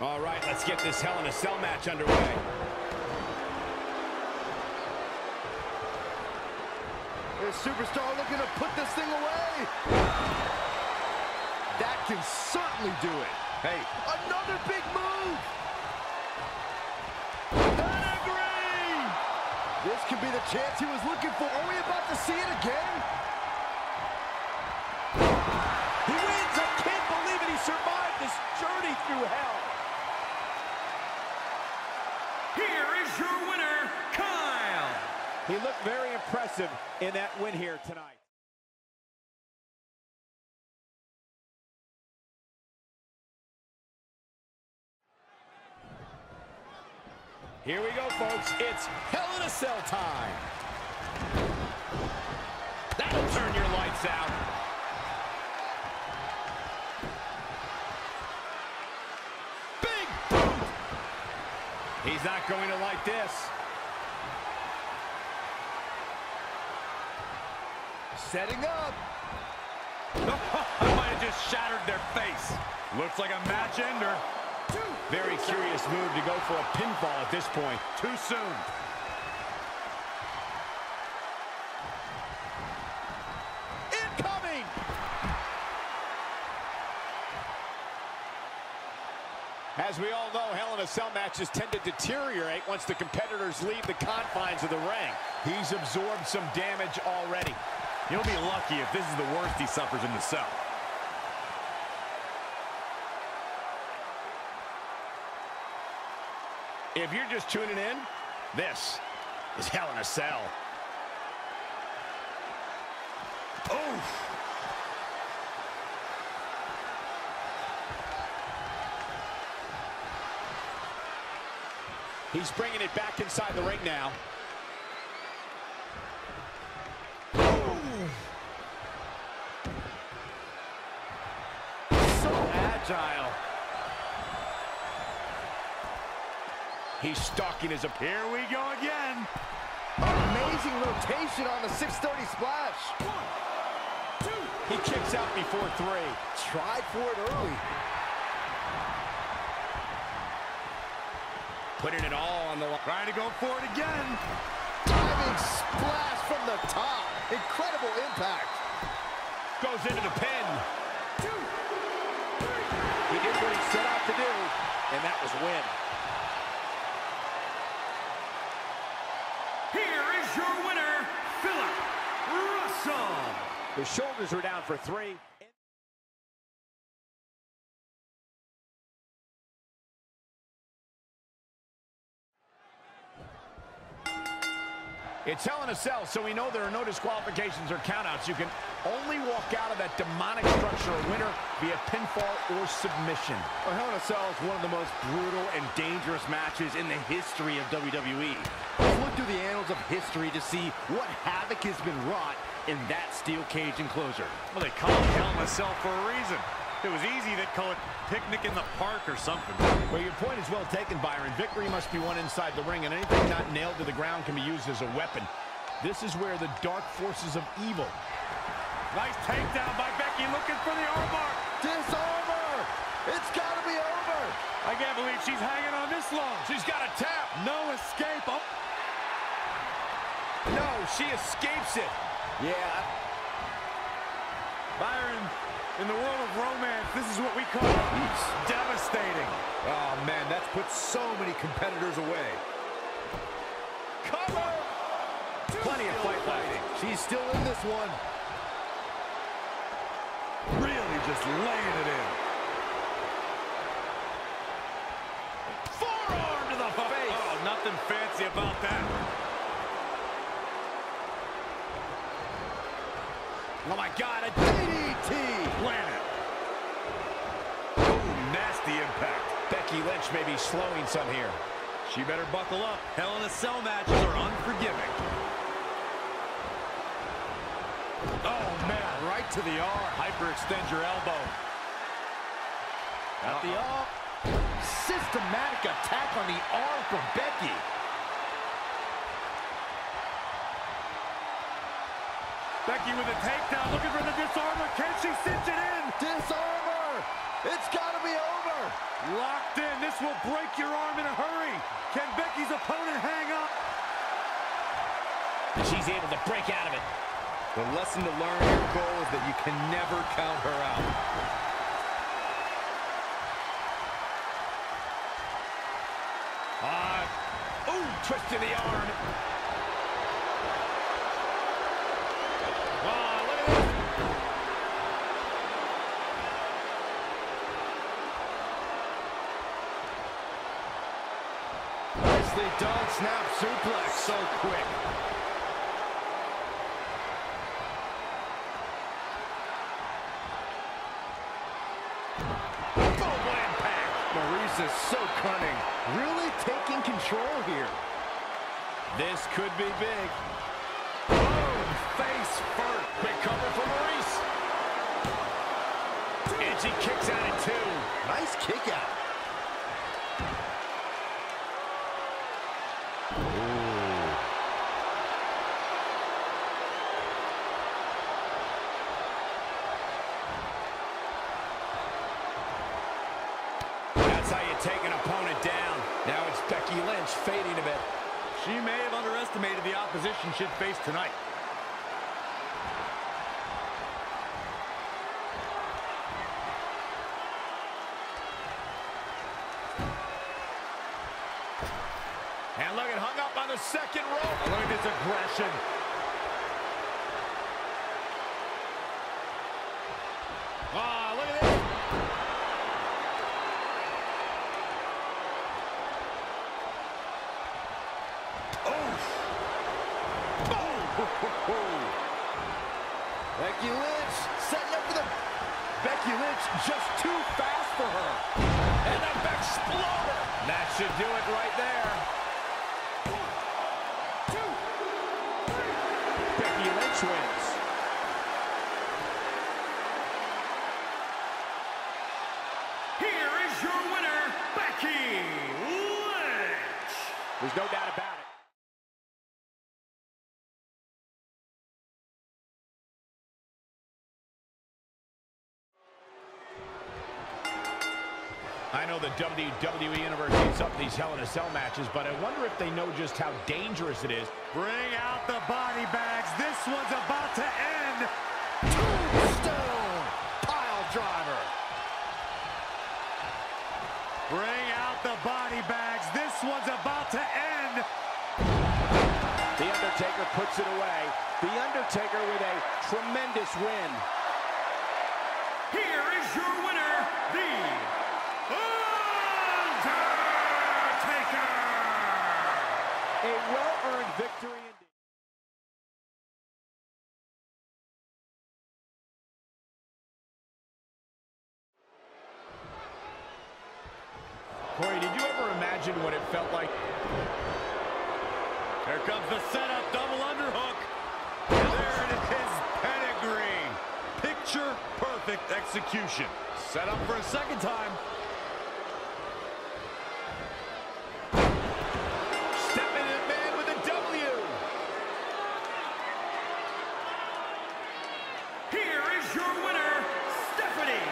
All right, let's get this Hell in a Cell match underway. This superstar looking to put this thing away. That can certainly do it. Hey, another big move. Pedigree! This could be the chance he was looking for. Are we about to see it again? He wins! I can't believe it! He survived this journey through hell! Here is your winner, Kyle! He looked very impressive in that win here tonight. Here we go, folks. It's Hell in a Cell time. That'll turn your lights out. Big boot! He's not going to like this. Setting up. I might have just shattered their face. Looks like a match ender. Very curious move to go for a pinfall at this point. Too soon. Incoming! As we all know, Hell in a Cell matches tend to deteriorate once the competitors leave the confines of the ring. He's absorbed some damage already. He'll be lucky if this is the worst he suffers in the cell. If you're just tuning in, this is Hell in a Cell. Oof! He's bringing it back inside the ring now. So agile. He's stalking his opponent. Here we go again. Amazing rotation on the 630 splash. 1, 2. He kicks out before 3. Tried for it early. Putting it all on the line. Trying to go for it again. Diving splash from the top. Incredible impact. Goes into the pin. 2, 3. He did what he set out to do, and that was win. Here is your winner, Philip Russell. The shoulders are down for 3. It's Hell in a Cell, so we know there are no disqualifications or countouts. You can only walk out of that demonic structure a winner via pinfall or submission. Well, Hell in a Cell is one of the most brutal and dangerous matches in the history of WWE. Let's look through the annals of history to see what havoc has been wrought in that steel cage enclosure. Well, they call it Hell in a Cell for a reason. If it was easy, they'd call it Picnic in the Park or something. Well, your point is well taken, Byron. Victory must be won inside the ring, and anything not nailed to the ground can be used as a weapon. This is where the dark forces of evil. Nice takedown by Becky, looking for the armbar. Disarmer! It's got to be over! I can't believe she's hanging on this long. She's got a tap. No escape. Oh. No, she escapes it. Yeah. Byron, in the world of romance, this is what we call devastating. Oh, man, that's put so many competitors away. Cover! Plenty of fight left. She's still in this one. Really just laying it in. Forearm to the face. Oh, nothing fancy about that. Oh, my God. A DDT! Planet. Oh, nasty impact. Becky Lynch may be slowing some here. She better buckle up. Hell in a Cell matches are unforgiving. Oh, man, right to the arm. Hyperextend your elbow. At the arm. Systematic attack on the arm from Becky. Becky with a takedown, looking for the disarmer. Can she cinch it in? Disarmer! It's got to be over. Locked in. This will break your arm in a hurry. Can Becky's opponent hang up? She's able to break out of it. The lesson to learn here, Cole, is that you can never count her out. Ooh, twist to the arm. Wow, look at this. Nicely done, snap suplex, so quick. Boom, what impact. Maryse is so cunning, really taking control here. This could be big. Boom, face first. Quick cover for Maryse. And she kicks out at 2. Nice kick out. That's how you take an opponent down. Now it's Becky Lynch fading a bit. She may have underestimated the opposition she'd face tonight. And look, it hung up on the second rope. Look at this aggression. Ah, look at this. Becky Lynch setting up for the... Becky Lynch just too fast for her. And a Exploder. That should do it right there. 1, 2, 3. Becky Lynch wins. Here is your winner, Becky Lynch. There's no doubt about it. I know the WWE Universe heats up these Hell in a Cell matches, but I wonder if they know just how dangerous it is. Bring out the body bags. This one's about to end. Tombstone pile driver. Bring out the body bags. This one's about to end. The Undertaker puts it away. The Undertaker with a tremendous win. Here is your winner, the Undertaker! A well-earned victory indeed. Corey, did you ever imagine what it felt like? Here comes the setup, double underhook. There it is, pedigree. Picture perfect execution. Set up for a second time. Stepping in man with a W. Here is your winner, Stephanie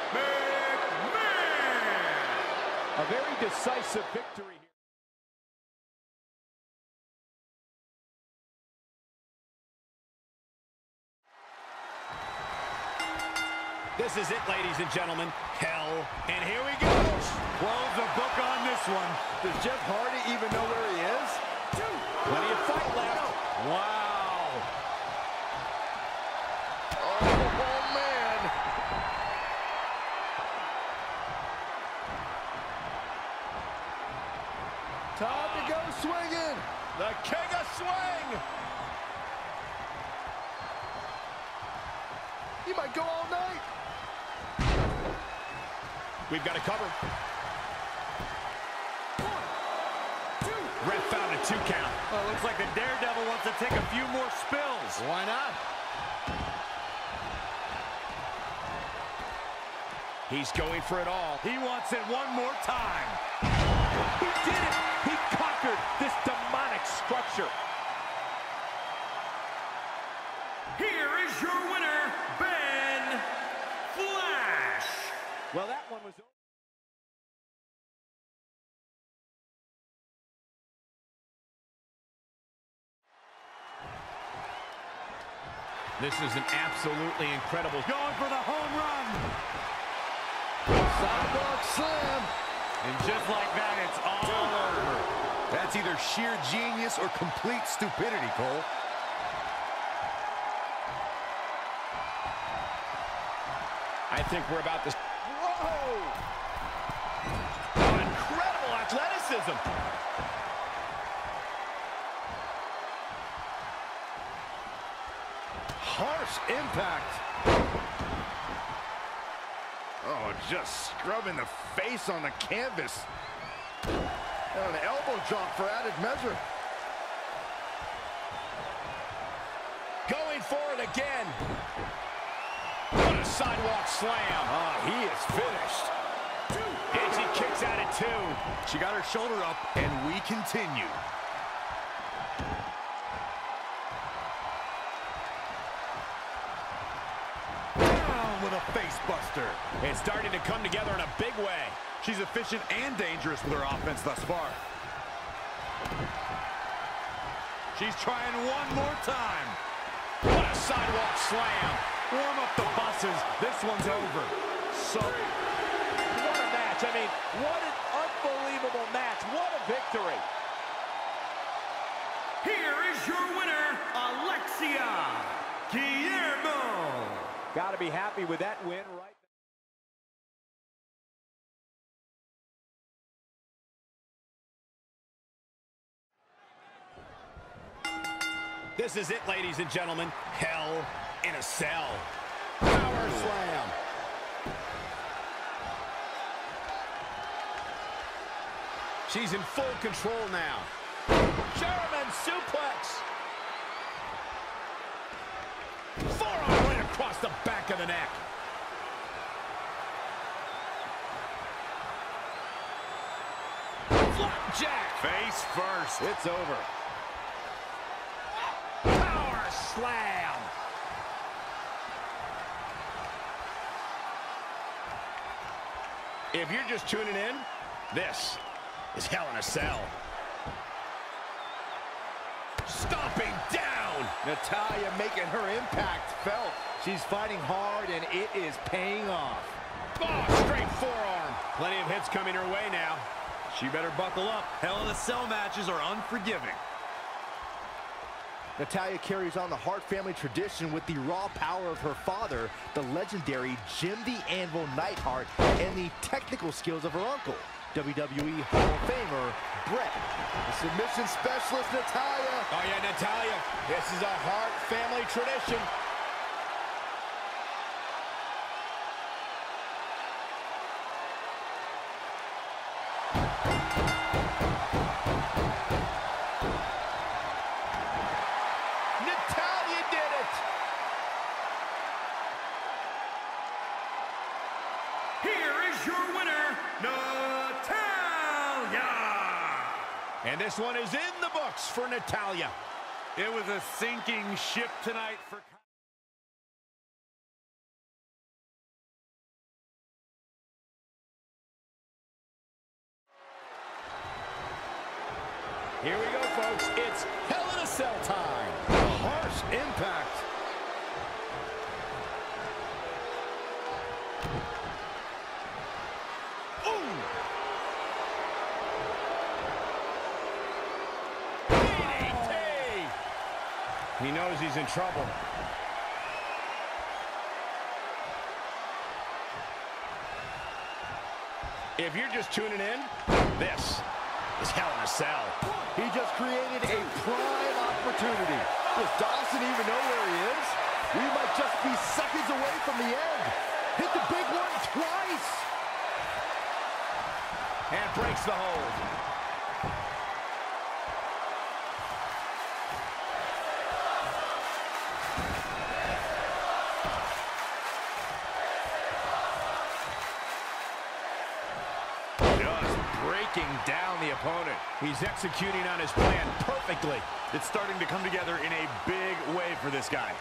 McMahon. A very decisive victory here. This is it, ladies and gentlemen. Hell, and here we go. Close the book on this one. Does Jeff Hardy even know where he is? Plenty of fight left. Wow. Oh, man. Time to go swinging. The king of swing. He might go all night. We've got a cover. Ref found a 2 count. Well, looks like the Daredevil wants to take a few more spills. Why not? He's going for it all. He wants it one more time. He did it. He conquered this demonic structure. Here is your winner, Ben Flash. Well, that This is an absolutely incredible... Going for the home run. Sidewalk slam. And just like that, it's all over. That's either sheer genius or complete stupidity, Cole. I think we're about to... Whoa! Oh, incredible athleticism. Harsh impact. Oh, just scrubbing the face on the canvas. And an elbow drop for added measure. Going for it again. What a sidewalk slam. He is finished. And she kicks out at 2. She got her shoulder up, and we continue. Down with a face buster. It's starting to come together in a big way. She's efficient and dangerous with her offense thus far. She's trying one more time. What a sidewalk slam. Warm up the buses. This one's over. So, What a match. I mean, what an unbelievable match. What a victory. Here is your winner, Alexia Guillermo. Got to be happy with that win right This is it, ladies and gentlemen. Hell in a Cell. Power slam. She's in full control now. German suplex. Forearm right across the back of the neck. Flapjack. face first. It's over. Power slam. If you're just tuning in, this is Hell in a Cell. Stomping down. Natalya making her impact felt. She's fighting hard, and it is paying off. Oh, straight forearm. Plenty of hits coming her way now. She better buckle up. Hell in a Cell matches are unforgiving. Natalya carries on the Hart family tradition with the raw power of her father, the legendary Jim the Anvil Neidhart, and the technical skills of her uncle, WWE Hall of Famer Bret. The submission specialist, Natalya. Oh, yeah, Natalya. This is a Hart family tradition. Natalya did it. Here is your winner, Natalya. And this one is in the books for Natalya. It was a sinking ship tonight for... Here we go, folks. It's Hell in a Cell time. Harsh impact. DDT. He knows he's in trouble. If you're just tuning in, this is Hell in a Cell. He just created a prime opportunity. Does Dawson even know where he is? We might just be seconds away from the end. Hit the big one twice. And breaks the hold. Just breaking down the opponent. He's executing on his plan perfectly. It's starting to come together in a big way for this guy.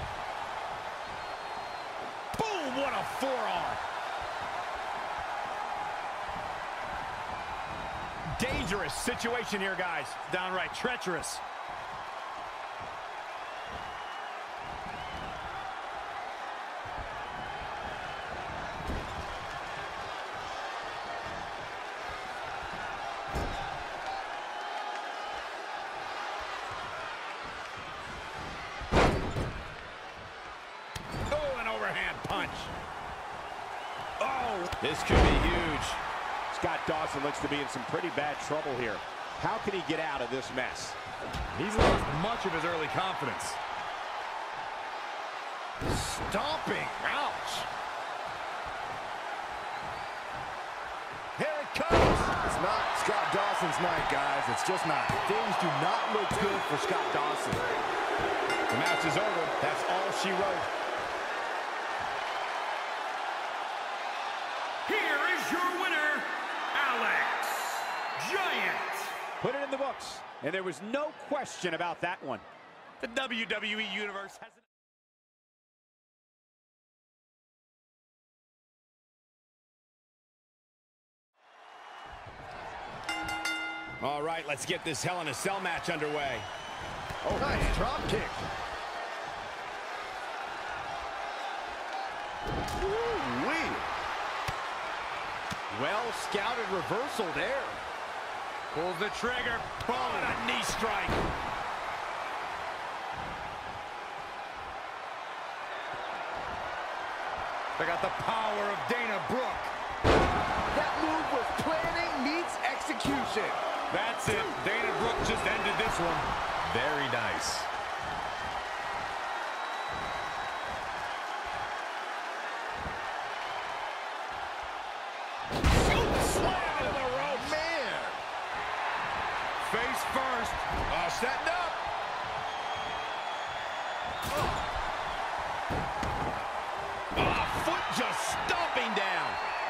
Boom, what a forearm. Dangerous situation here, guys. Downright treacherous. This could be huge. Scott Dawson looks to be in some pretty bad trouble here. How can he get out of this mess? He's lost much of his early confidence. Stomping. Ouch. Here it comes. It's not Scott Dawson's night, guys. It's just not. Things do not look good for Scott Dawson. The match is over. That's all she wrote. Here is your winner, Alex Giant. Put it in the books. And there was no question about that one. The WWE Universe has All right, let's get this Hell in a Cell match underway. Oh, nice drop kick. Woo-wee. Well-scouted reversal there. pulls the trigger. Boom, a knee strike. They got the power of Dana Brooke. That move was planning meets execution. That's it. Dana Brooke just ended this one. Very nice. Slam into the ropes. Man. Face first. Setting up. Foot just stomping down.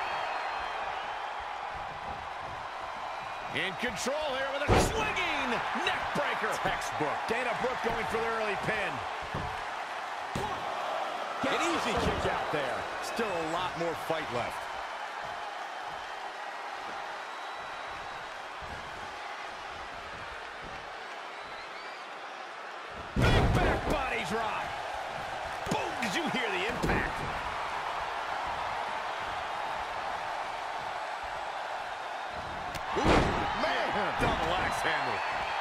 In control here with a swinging neck breaker. Textbook. Dana Brooke going for the early pin. An easy kick out there. Still a lot more fight left. Big back body drop. Boom! Did you hear the impact? Man, double axe handle.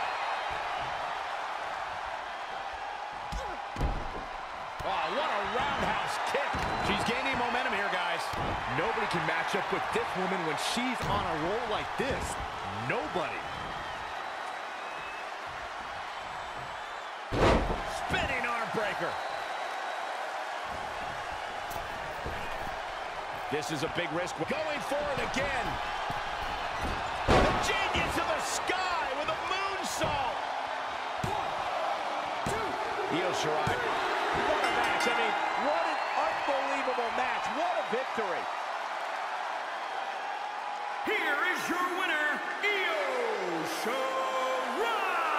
Oh, what a roundhouse kick. She's gaining momentum here, guys. Nobody can match up with this woman when she's on a roll like this. Nobody. Spinning arm breaker. This is a big risk. Going for it again. The genius of the sky with a moonsault. 1, 2. Io Shirai. What a match. I mean, what an unbelievable match. What a victory. Here is your winner, Io Shirai.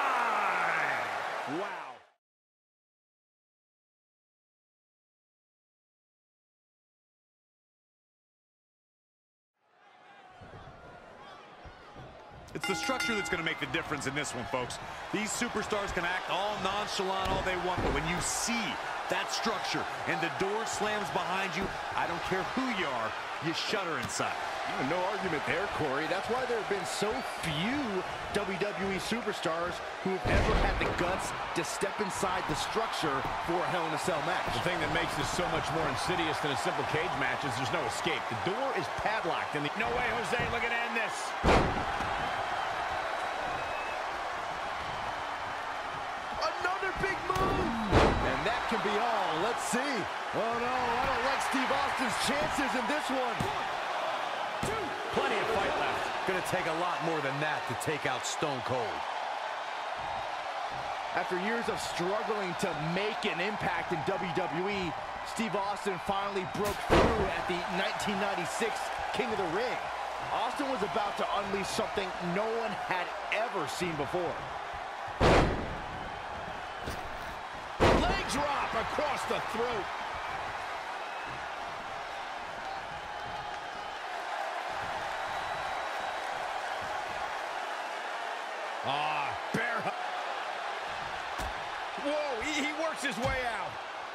Wow. It's the structure that's going to make the difference in this one, folks. These superstars can act all nonchalant all they want, but when you see that structure and the door slams behind you, I don't care who you are, you shudder inside. No argument there, Corey. That's why there have been so few WWE superstars who have ever had the guts to step inside the structure for a Hell in a Cell match. The thing that makes this so much more insidious than a simple cage match is there's no escape. The door is padlocked, and no way Jose looking to end this. Another big move! And that can be all. Let's see. Oh, no, I don't like Steve Austin's chances in this one. 1, 2. Plenty of fight left. Gonna take a lot more than that to take out Stone Cold. After years of struggling to make an impact in WWE, Steve Austin finally broke through at the 1996 King of the Ring. Austin was about to unleash something no one had ever seen before. Leg drop across the throat. Bear. Whoa, he works his way out.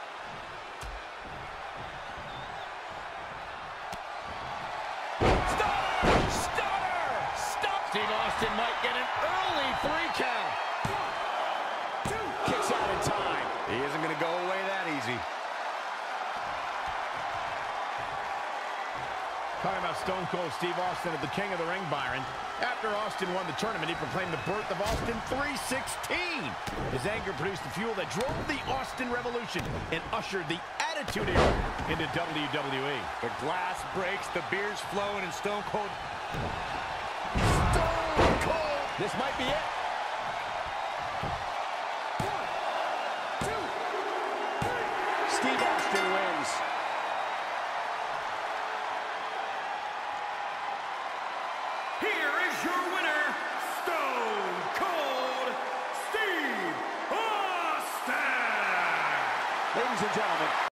Stunner! Stunner! Stop! Steve Austin might get an early 3 count. 1, 2. Kicks out in time. He isn't gonna go away that easy. Talking about Stone Cold Steve Austin at the King of the Ring, Byron. After Austin won the tournament, he proclaimed the birth of Austin 316. His anger produced the fuel that drove the Austin Revolution and ushered the Attitude Era into WWE. The glass breaks, the beer's flowing, and Stone Cold... Stone Cold! This might be it. 1, 2, 3. Steve Austin wins. Here is your winner, Stone Cold Steve Austin! Ladies and gentlemen,